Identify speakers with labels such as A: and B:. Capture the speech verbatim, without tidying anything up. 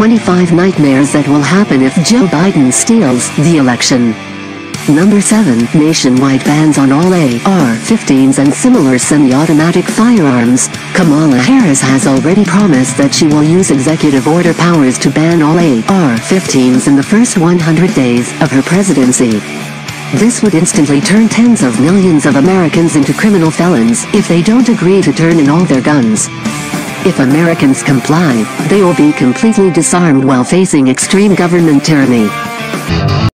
A: twenty-five nightmares that will happen if Joe Biden steals the election. Number seven. Nationwide bans on all A R fifteens and similar semi-automatic firearms. Kamala Harris has already promised that she will use executive order powers to ban all A R fifteens in the first one hundred days of her presidency. This would instantly turn tens of millions of Americans into criminal felons if they don't agree to turn in all their guns. If Americans comply, they will be completely disarmed while facing extreme government tyranny.